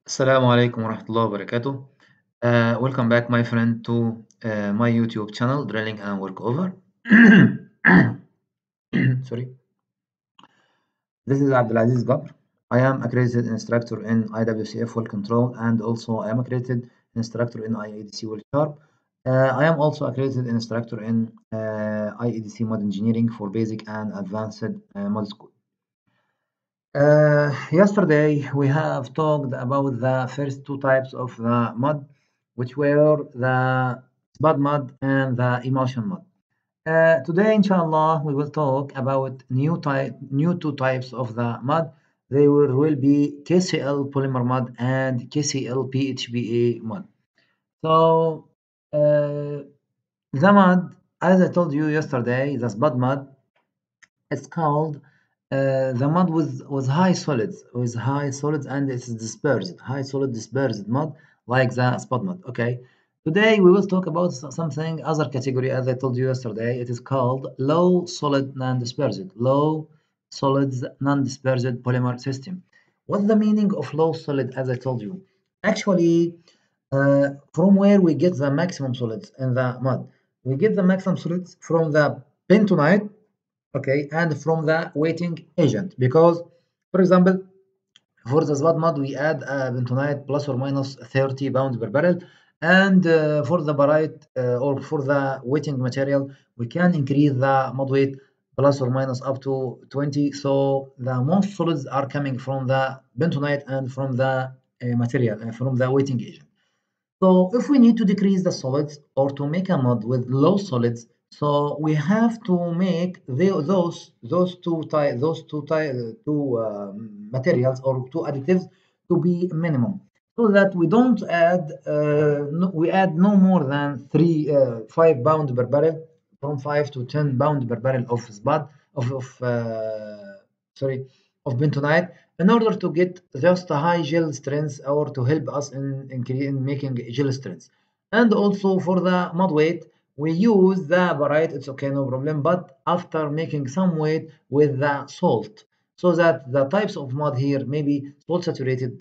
Assalamu alaikum warahmatullahi wabarakatuh. Welcome back, my friend, to my YouTube channel, Drilling and Workover. Sorry. This is Abdelaziz Gabr. I am accredited instructor in IWCF Well Control, and also I am accredited instructor in IEDC Well Sharp. I am also accredited instructor in IEDC Mud Engineering for basic and advanced mud school. Yesterday we have talked about the first two types of the mud, which were the spud mud and the emulsion mud. Today, inshallah, we will talk about new two types of the mud. They will be KCL Polymer mud and KCL PHPA mud. So the mud, as I told you yesterday, the spud mud, it's called the mud with high solids, and it's dispersed, high solid dispersed mud, like the spud mud. Okay. Today we will talk about something other category, as I told you yesterday. It is called low solid non-dispersed, low solids non-dispersed polymer system. What's the meaning of low solid? As I told you, actually, from where we get the maximum solids in the mud, we get the maximum solids from the bentonite, okay, and from the weighting agent. Because, for example, for the spud mud we add bentonite plus or minus 30 pounds per barrel, and for the barite or for the weighting material we can increase the mud weight plus or minus up to 20. So the most solids are coming from the bentonite and from the material from the weighting agent. So if we need to decrease the solids or to make a mud with low solids, so we have to make those two materials or two additives to be minimum, so that we don't add we add no more than 5 pounds per barrel, from 5 to 10 pounds per barrel of spud sorry, of bentonite, in order to get just a high gel strength or to help us in making gel strength. And also for the mud weight, we use the barite, it's okay, no problem, but after making some weight with the salt, so that the types of mud here maybe salt saturated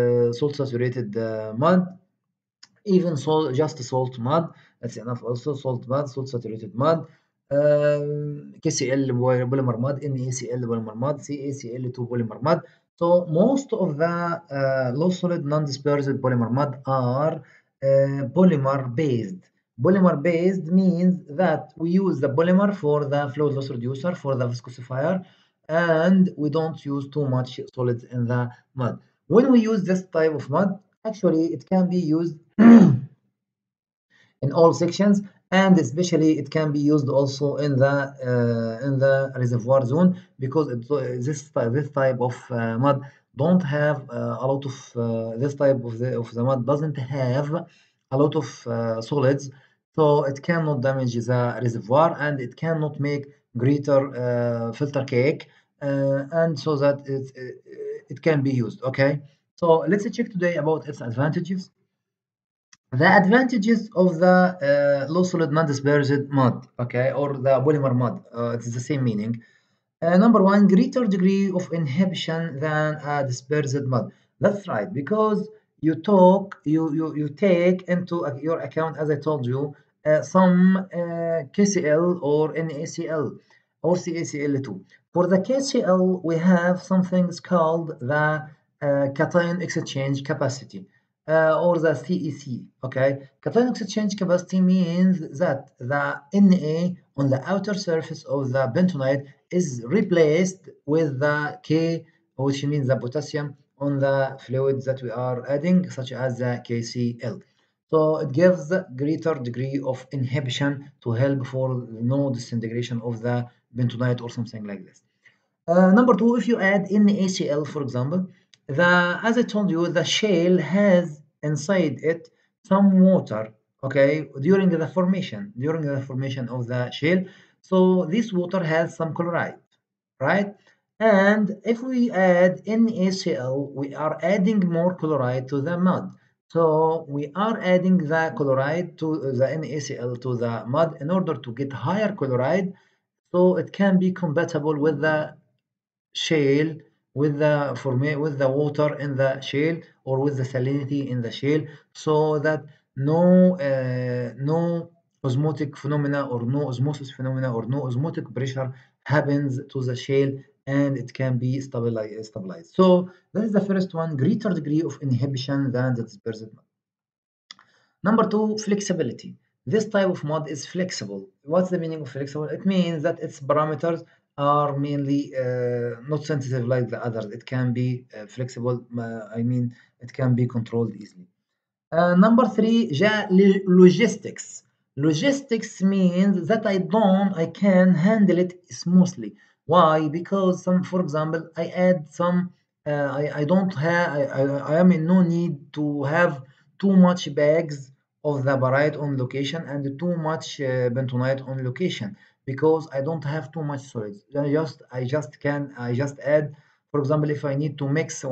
mud, even salt, just salt mud, that's enough. Also salt mud, salt saturated mud, KCL polymer mud, NaCl polymer mud, CaCl2 polymer mud. So most of the low solid non-dispersed polymer mud are polymer based. Polymer based means that we use the polymer for the fluid loss reducer, for the viscosifier, and we don't use too much solids in the mud. When we use this type of mud, actually it can be used in all sections, and especially it can be used also in the reservoir zone, because this type of mud don't have a lot of this type of the mud doesn't have a lot of solids, so it cannot damage the reservoir and it cannot make greater filter cake, and so that it can be used. Okay, so let's check today about its advantages. The advantages of the low solid non-dispersed mud, okay, or the polymer mud, it's the same meaning. Number one, greater degree of inhibition than a dispersed mud. That's right, because you take into your account, as I told you, some KCl or NaCl or CaCl2. For the KCl, we have some things called the cation exchange capacity, or the CEC. Okay, cation exchange capacity means that the Na on the outer surface of the bentonite is replaced with the K, which means the potassium on the fluid that we are adding, such as the KCl. So it gives greater degree of inhibition to help for no disintegration of the bentonite or something like this. Number two, if you add NaCl, for example, as I told you, the shale has inside it some water, okay, during the formation of the shale. So this water has some chloride, right? And if we add NaCl, we are adding more chloride to the mud. So we are adding the chloride to the NaCl to the mud in order to get higher chloride, so it can be compatible with the shale, with the water in the shale, or with the salinity in the shale, so that no osmotic phenomena or no osmosis phenomena or no osmotic pressure happens to the shale, and it can be stabilized. So that is the first one, greater degree of inhibition than the dispersed mud. Number two, flexibility. This type of mud is flexible. What's the meaning of flexible? It means that its parameters are mainly not sensitive like the others. It can be flexible. I mean, it can be controlled easily. Number three, logistics. Logistics means that I can handle it smoothly. Why? Because for example, I add some, I don't have, I am in no need to have too much bags of the barite on location and too much bentonite on location, because I don't have too much solids. I just add, for example, if I need to mix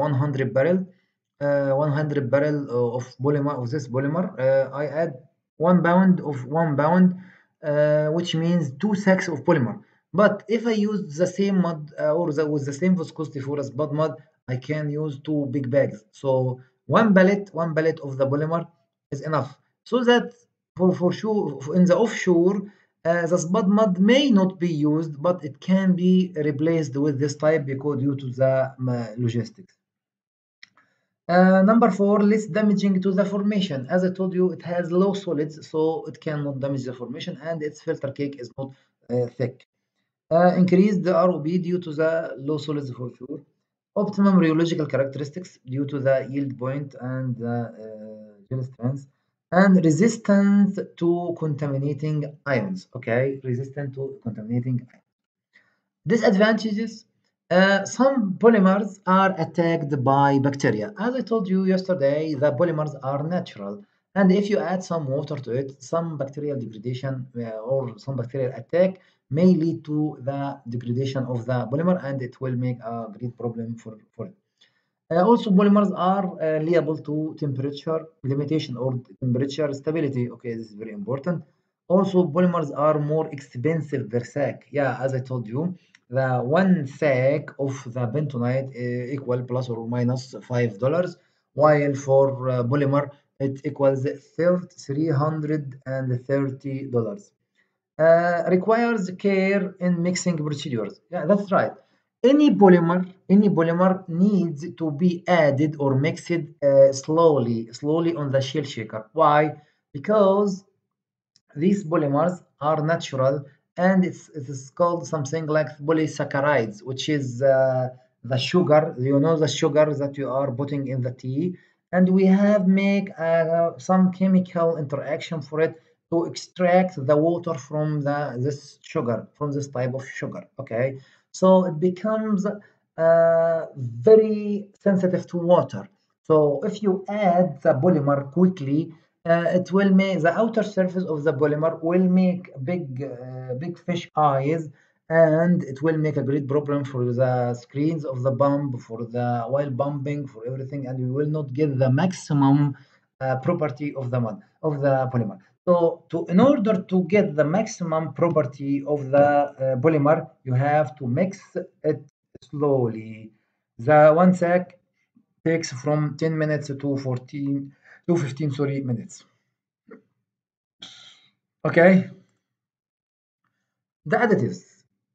100 barrel of polymer, of this polymer, I add 1 pound of 1 pound, which means 2 sacks of polymer. But if I use the same mud with the same viscosity for a spud mud, I can use 2 big bags. So one pallet of the polymer is enough. So that for sure in the offshore, the spud mud may not be used, but it can be replaced with this type because due to the logistics. Number four, less damaging to the formation. As I told you, it has low solids, so it cannot damage the formation, and its filter cake is not thick. Increase the ROB due to the low solids for sure. Optimum rheological characteristics due to the yield point and the gel strength. And resistant to contaminating ions. Okay, resistant to contaminating ions. Disadvantages. Some polymers are attacked by bacteria. As I told you yesterday, the polymers are natural. And if you add some water to it, some bacterial degradation or some bacterial attack may lead to the degradation of the polymer, and it will make a great problem for it. Also, polymers are liable to temperature limitation or temperature stability. Okay, this is very important. Also, polymers are more expensive per sack. Yeah, as I told you, the 1 sack of the bentonite equal plus or minus $5, while for polymer it equals $330. Requires care in mixing procedures. Yeah, that's right. Any polymer needs to be added or mixed slowly on the shell shaker. Why? Because these polymers are natural, and it is called something like polysaccharides, which is the sugar. You know, the sugar that you are putting in the tea, and we have make some chemical interaction for it to extract the water from this sugar, from this type of sugar. Okay, so it becomes very sensitive to water. So if you add the polymer quickly, it will make the outer surface of the polymer will make big fish eyes, and it will make a great problem for the screens of the pump, for the while pumping, for everything, and you will not get the maximum property of the polymer. So in order to get the maximum property of the polymer, you have to mix it slowly. The 1 sack takes from 10 minutes to 15, sorry, minutes. Okay, the additives.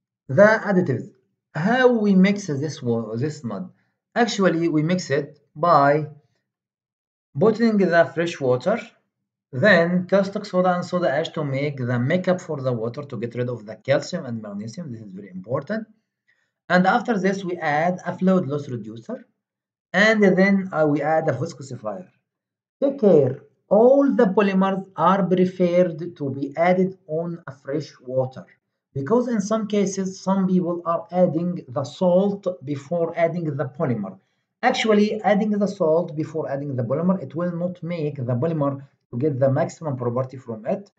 How we mix this mud? Actually, we mix it by putting the fresh water, then caustic soda and soda ash to make the makeup for the water to get rid of the calcium and magnesium. This is very important. And after this, we add a fluid loss reducer, and then we add a viscosifier. Take care. All the polymers are preferred to be added on a fresh water, because in some cases, some people are adding the salt before adding the polymer. Actually, adding the salt before adding the polymer, it will not make the polymer to get the maximum property from it.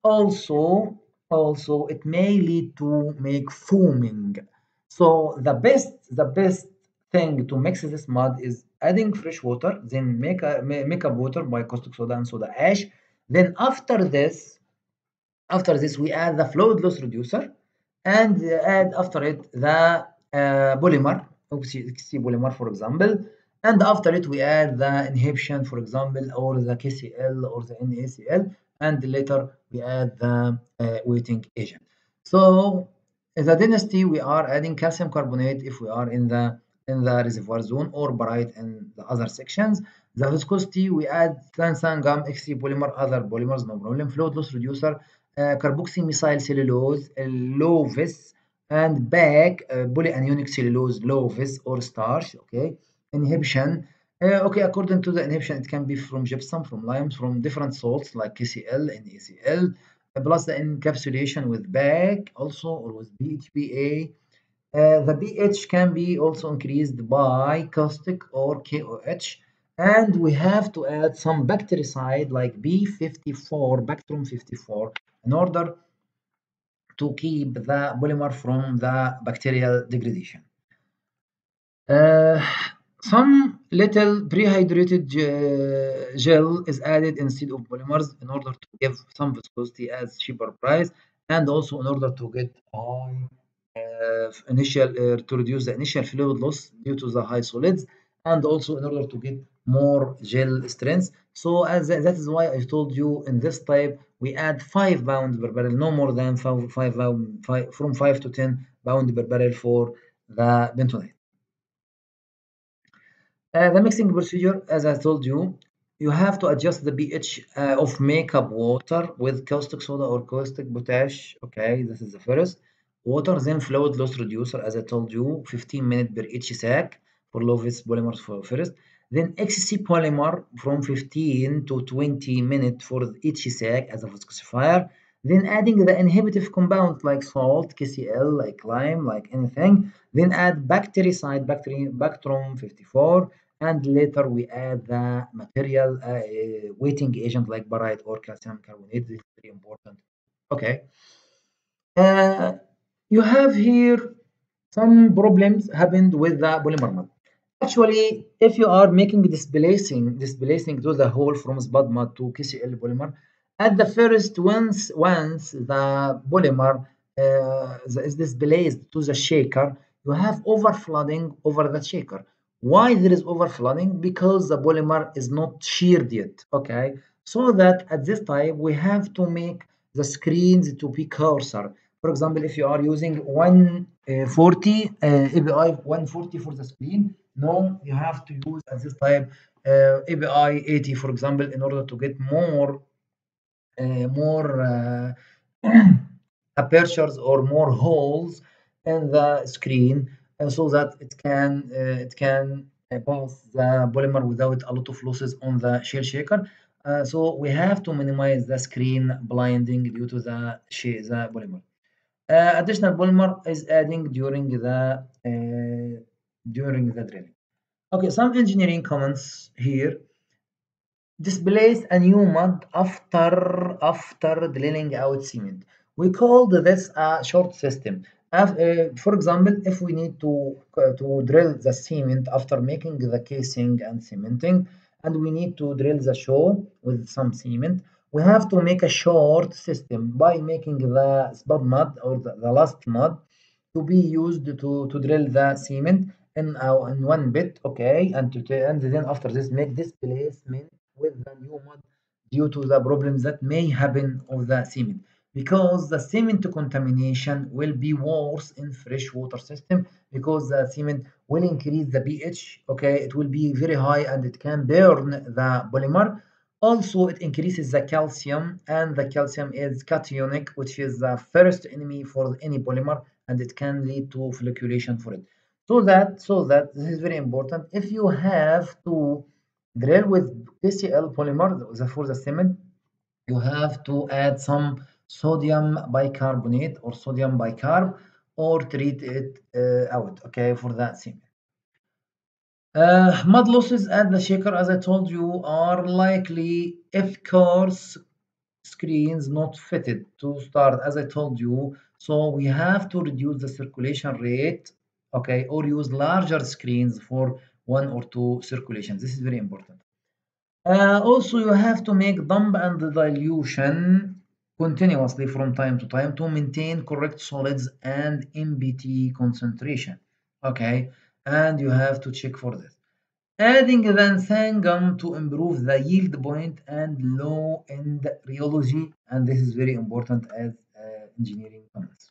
Also, it may lead to make foaming. So the best thing to mix this mud is adding fresh water, then make up water by caustic soda and soda ash. Then after this we add the fluid loss reducer, and add after it the polymer, OXC polymer for example, And after it, we add the inhibition, for example, or the KCL or the NaCl, and later we add the weighting agent. So the density, we are adding calcium carbonate if we are in the reservoir zone, or barite in the other sections. The viscosity, we add transan gum, XC polymer, other polymers, no problem. Fluid loss reducer, carboxymethyl cellulose, low vis, and back polyanionic cellulose, low vis or starch. Okay, inhibition. Okay, according to the inhibition, it can be from gypsum, from limes, from different salts like KCl, NaCl, plus the encapsulation with BAC also, or with PHPA. The pH can be also increased by caustic or KOH. And we have to add some bactericide like B54, Bactrum 54, in order to keep the polymer from the bacterial degradation. Uh, some little prehydrated gel is added instead of polymers in order to give some viscosity as cheaper price, and also in order to get high initial to reduce the initial fluid loss due to the high solids, and also in order to get more gel strength. So as that is why I told you in this type we add 5 pounds per barrel, no more than 5 from 5 to 10 pounds per barrel for the bentonite. The mixing procedure, as I told you, you have to adjust the pH of makeup water with caustic soda or caustic potash. Okay, this is the first. Water, then fluid loss reducer, as I told you, 15 minutes per each sac for low-vis polymers for first. Then XC polymer from 15 to 20 minutes for each sac as a viscosifier. Then adding the inhibitive compounds like salt, KCl, like lime, like anything. Then add bactericide, Bactrum 54, and later we add the material weighting agent like barite or calcium carbonate. This is very important. Okay. Uh, you have here some problems happened with the polymer mud. Actually, if you are making displacing to the hole from spud mud to KCl polymer, at the first once the polymer is displaced to the shaker, you have overflooding over the shaker. Why there is overflooding? Because the polymer is not sheared yet. Okay, so that at this time we have to make the screens to be coarser. For example, if you are using 140 API 140 for the screen, no, you have to use at this time API 80, for example, in order to get more apertures or more holes in the screen, so that it can pass the polymer without a lot of losses on the shell shaker. So we have to minimize the screen blinding due to the polymer. Additional polymer is adding during the drilling. Okay, some engineering comments here. Displace a new mud after drilling out cement. We call this a short system. For example, if we need to drill the cement after making the casing and cementing, and we need to drill the shore with some cement, we have to make a short system by making the spud mud or the last mud to be used to drill the cement in one bit, okay, and then after this make displacement with the new mud due to the problems that may happen of the cement, because the cement contamination will be worse in fresh water system, because the cement will increase the pH. Okay, it will be very high and it can burn the polymer. Also, it increases the calcium, and the calcium is cationic, which is the first enemy for any polymer, and it can lead to flocculation for it. So that this is very important. If you have to drill with KCl polymer for the cement, you have to add some sodium bicarbonate or sodium bicarb, or treat it out, okay, for that cement. Mud losses at the shaker, as I told you, are likely if coarse screens not fitted to start, as I told you. So we have to reduce the circulation rate, okay, or use larger screens for one or two circulations. This is very important. Also, you have to make dump and dilution continuously from time to time to maintain correct solids and MBT concentration. Okay, and you have to check for this. Adding the sangam to improve the yield point and low-end rheology, and this is very important as engineering comments.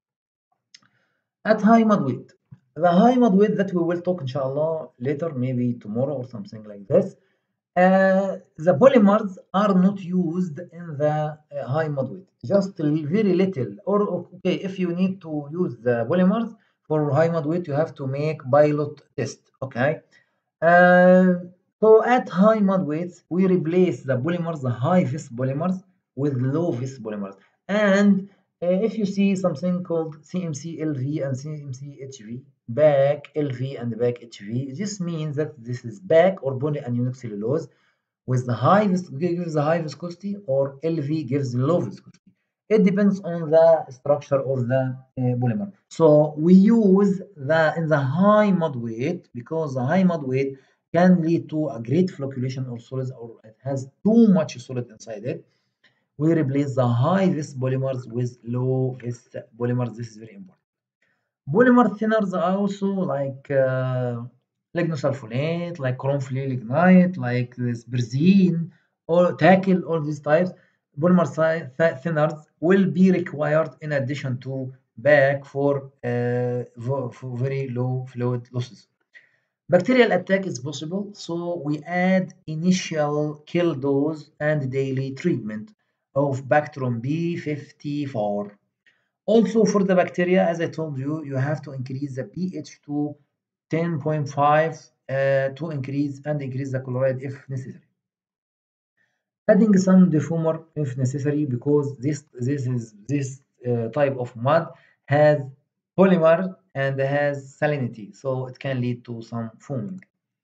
At high mud weight, the high mud weight that we will talk inshallah later, maybe tomorrow or something like this. The polymers are not used in the high mud weight, just very little. Or okay, if you need to use the polymers for high mud weight, you have to make pilot test. Okay. Uh, so at high mud weights, we replace the polymers, the high vis polymers, with low vis polymers. And if you see something called CMC LV and CMC HV, back LV and back HV, this means that this is back or polyanionic cellulose with the gives the high viscosity or LV gives the low viscosity. It depends on the structure of the polymer. So we use the in the high mud weight because the high mud weight can lead to a great flocculation or solids or it has too much solid inside it. We replace the high vis polymers with low vis polymers. This is very important. Polymer thinners are also like lignosulfonate, like chromefluoride lignite, like this benzene, or tackle, all these types. Polymer thinners will be required in addition to back for very low fluid losses. Bacterial attack is possible, so we add initial kill dose and daily treatment of Bactrim B54. Also for the bacteria, as I told you, you have to increase the pH to 10.5 to increase the chloride if necessary. Adding some defoamer if necessary because this type of mud has polymer and has salinity, so it can lead to some foaming.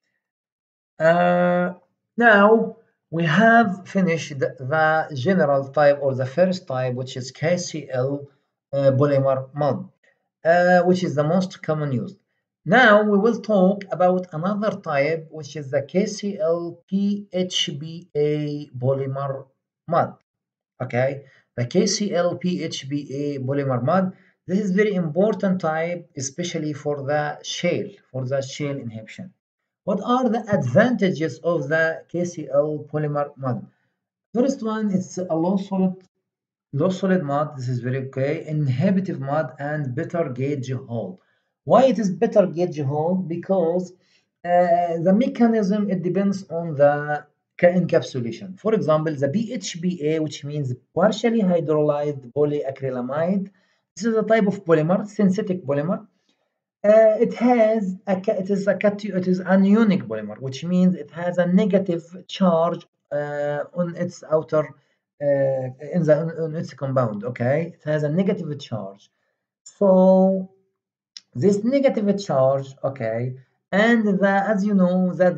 Now we have finished the general type or the first type, which is KCL polymer mud, which is the most common used. Now we will talk about another type, which is the KCL PHPA polymer mud. Okay, the KCL PHPA polymer mud. This is very important type, especially for the shale inhibition. What are the advantages of the KCL polymer mud? First one, it's a low solid mud. This is very okay. Inhibitive mud and better gauge hole. Why it is better gauge hole? Because the mechanism, it depends on the encapsulation. For example, the PHPA, which means partially hydrolyzed polyacrylamide. This is a type of polymer, synthetic polymer. It is anionic polymer, which means it has a negative charge on its outer on its compound. Okay, it has a negative charge. So this negative charge, okay, and as you know that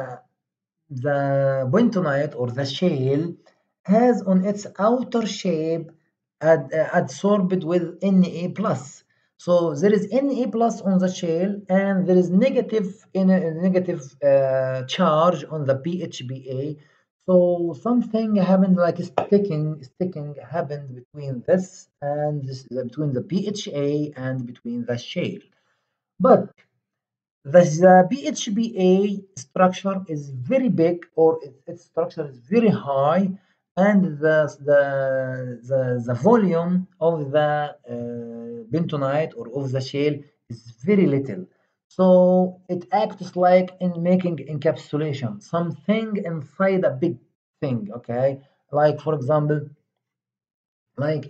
the bentonite or the shale has on its outer shape adsorbed with Na plus. So there is Na plus on the shale and there is negative charge on the PHPA. So something happened like sticking happened between this and this, between the PHA and between the shale. But the PHPA structure is very big or its structure is very high and the volume of the bentonite or of the shale is very little. So it acts like in making encapsulation, something inside a big thing, okay? Like for example, like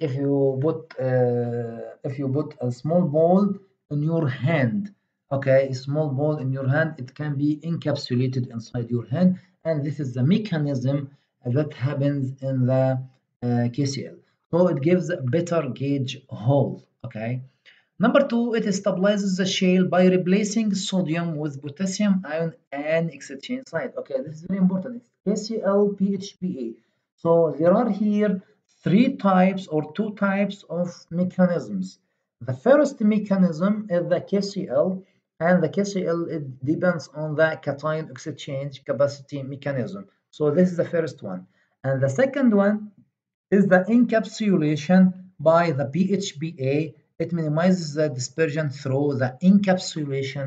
if you put a small ball in your hand, okay, a small ball in your hand, it can be encapsulated inside your hand, and this is the mechanism that happens in the KCL. So it gives a better gauge hole. Okay. Number two, it stabilizes the shale by replacing sodium with potassium ion and exchange site. Okay, this is very important. It's KCl PHPA. So there are here three types or two types of mechanisms. The first mechanism is the KCl, and the KCl it depends on the cation exchange capacity mechanism. So this is the first one. And the second one is the encapsulation by the PHPA. It minimizes the dispersion through the encapsulation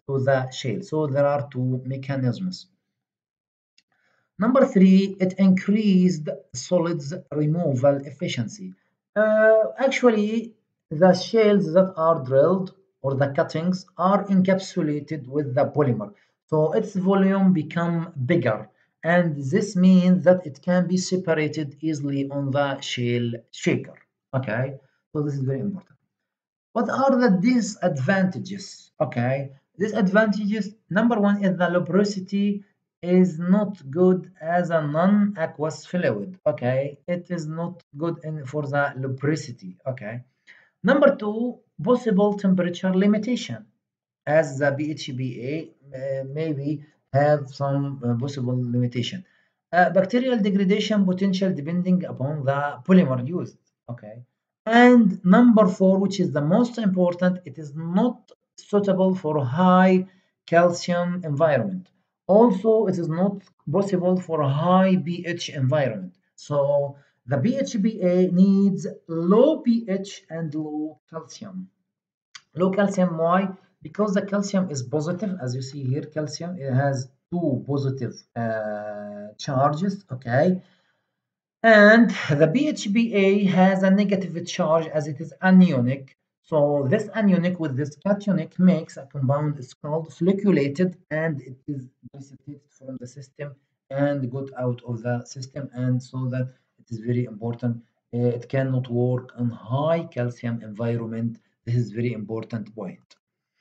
to the shale. So there are two mechanisms. Number three, it increased solids removal efficiency. Actually, the shales that are drilled or the cuttings are encapsulated with the polymer. So its volume become bigger, and this means that it can be separated easily on the shale shaker. Okay, so this is very important. What are the disadvantages? Okay, disadvantages. Number one is the lubricity is not good as a non-aqueous fluid. Okay, it is not good for the lubricity. Okay. Number two, possible temperature limitation, as the PHPA maybe have some possible limitation. Bacterial degradation potential depending upon the polymer used. Okay. And number four, which is the most important, it is not suitable for high calcium environment. Also, it is not possible for a high pH environment. So the PHPA needs low pH and low calcium. Low calcium, why? Because the calcium is positive, as you see here, calcium it has two positive charges, okay? And the PHPA has a negative charge as it is anionic. So this anionic with this cationic makes a compound is called flocculated, and it is precipitated from the system and got out of the system, and so that it is very important. It cannot work in high calcium environment. This is very important point.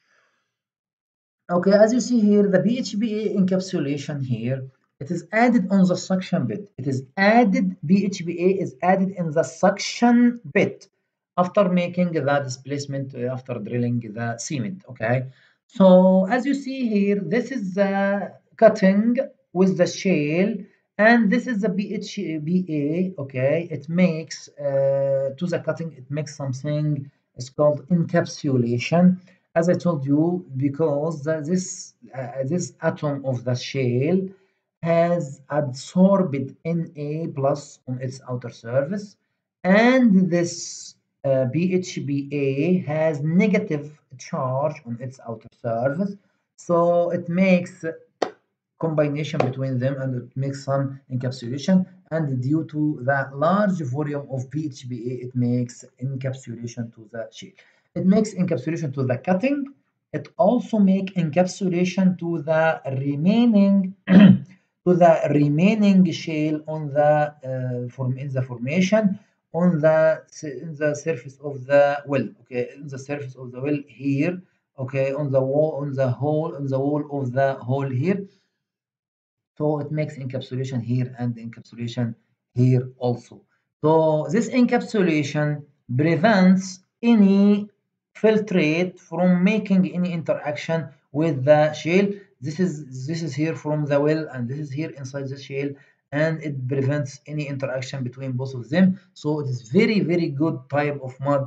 Okay, as you see here, the PHPA encapsulation here, it is added on the suction bit. It is added, PHPA is added in the suction bit after making the displacement, after drilling the cement, okay? So as you see here, this is the cutting with the shale, and this is the PHPA, okay? It makes, to the cutting, it makes something, it's called encapsulation. As I told you, because this atom of the shale has absorbed Na plus on its outer surface, and this PHBA has negative charge on its outer surface, so it makes combination between them and it makes some encapsulation, and due to the large volume of PHPA it makes encapsulation to the shale. It makes encapsulation to the cutting. It also make encapsulation to the remaining to the remaining shale on the in the formation on the surface of the well. Okay, in the surface of the well here. Okay, on the wall on the wall of the hole here. So it makes encapsulation here and encapsulation here also. So this encapsulation prevents any filtrate from making any interaction with the shale. This is here from the well, and this is here inside the shale, and it prevents any interaction between both of them. So it is very good type of mud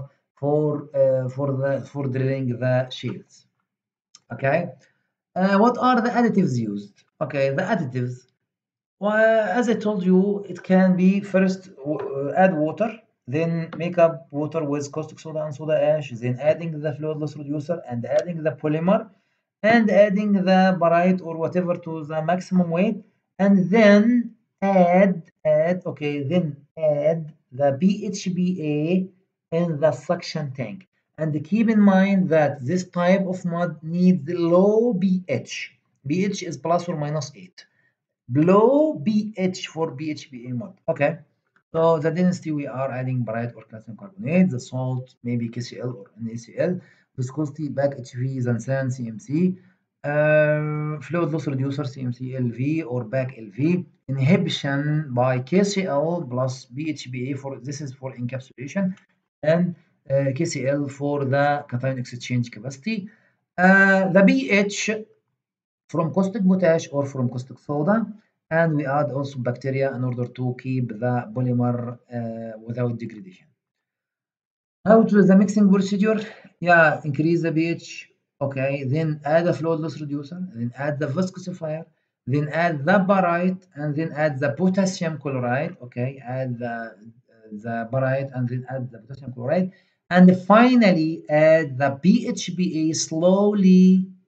for drilling the shales. Okay. What are the additives used? Okay, the additives. Well, as I told you, it can be first add water, then make up water with caustic soda and soda ash, then adding the fluid loss reducer and adding the polymer and adding the barite or whatever to the maximum weight, and then add the BHBA in the suction tank. And keep in mind that this type of mud needs low pH. pH is plus or minus 8. Below pH for PHPA mud. Okay. So the density we are adding barite or calcium carbonate, the salt maybe KCL or NaCl, viscosity back HV than sand CMC, fluid loss reducer CMC LV or back LV, inhibition by KCL plus BHPA for this is for encapsulation, and KCL for the cation exchange capacity. The pH from caustic potash or from caustic soda, and we add also bacteria in order to keep the polymer without degradation. How to the mixing procedure? Yeah, increase the pH. Okay, then add a fluid loss reducer, then add the viscosifier, then add the barite, and then add the potassium chloride. Okay, add the barite and then add the potassium chloride, and finally add the PHPA slowly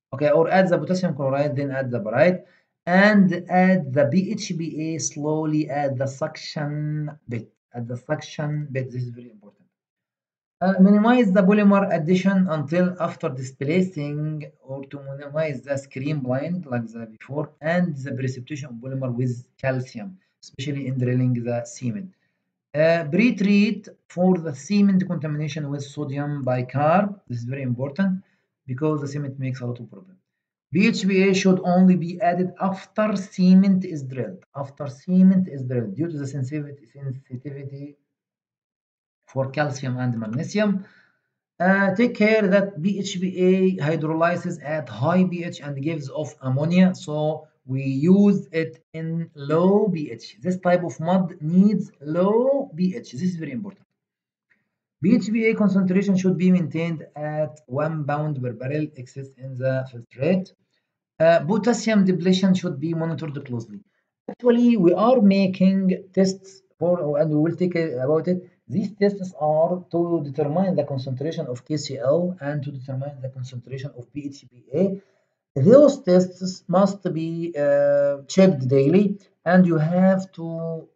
Okay, or add the potassium chloride, then add the barite, and add the PHPA slowly at the suction bit. At the suction bit, this is very important. Minimize the polymer addition until after displacing or to minimize the screen blind like the before and the precipitation of polymer with calcium, especially in drilling the cement. Pre-treat for the cement contamination with sodium bicarb. This is very important because the cement makes a lot of problem. PHPA should only be added after cement is drilled. After cement is drilled due to the sensitivity for calcium and magnesium. Take care that PHPA hydrolyzes at high pH and gives off ammonia, so we use it in low pH. This type of mud needs low pH. This is very important. PHPA concentration should be maintained at 1 pound per barrel excess in the filtrate. Potassium depletion should be monitored closely. Actually, we are making tests for, and we will take about it. These tests are to determine the concentration of KCL and to determine the concentration of PHPA. Those tests must be checked daily, and you have to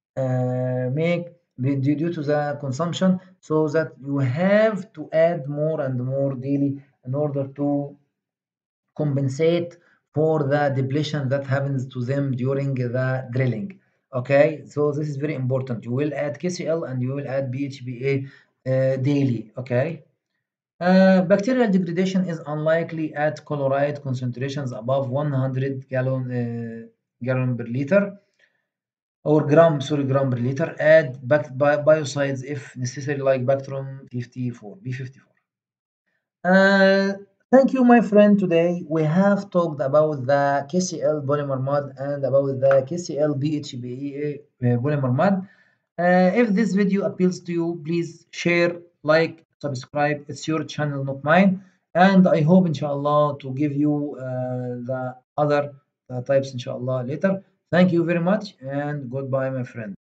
make due to the consumption, so that you have to add more and more daily in order to compensate for the depletion that happens to them during the drilling. Okay, so this is very important. You will add KCl and you will add BHBA daily. Okay. Bacterial degradation is unlikely at chloride concentrations above 100 gallon per liter or gram per liter. Add biocides if necessary, like Bactrum 54, B54. Uh, Thank you, my friend. Today we have talked about the KCL polymer mud and about the KCL BHPA polymer mud. If this video appeals to you, please share, like, subscribe. It's your channel, not mine. And I hope, inshallah, to give you the other types, inshallah, later. Thank you very much and goodbye, my friend.